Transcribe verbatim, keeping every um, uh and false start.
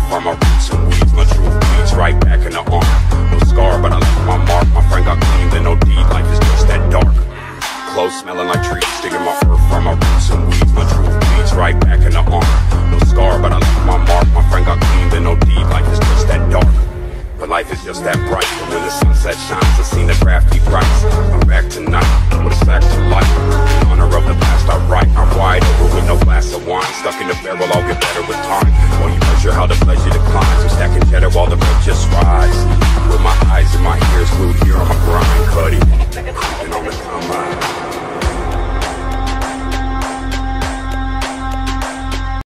from my roots and weeds. My true bleeds right back in the arm. No scar, but I left my mark. My friend got clean, then no deed. Life is just that dark. Clothes smelling like trees, digging my earth from my roots and weeds. My true bleeds right back in the arm. No scar, but I left my mark. My friend got clean, then no deed. Life is just that dark. But life is just that bright. But when the sunset shines, I seen the crafty price. I'm back tonight with a sack to life. In honor of the past I write. I'm wide over with no glass of wine. Stuck in the barrel, I'll get better with time. Won't you measure how the pleasure declines? I'm stacking cheddar while the bread just rise.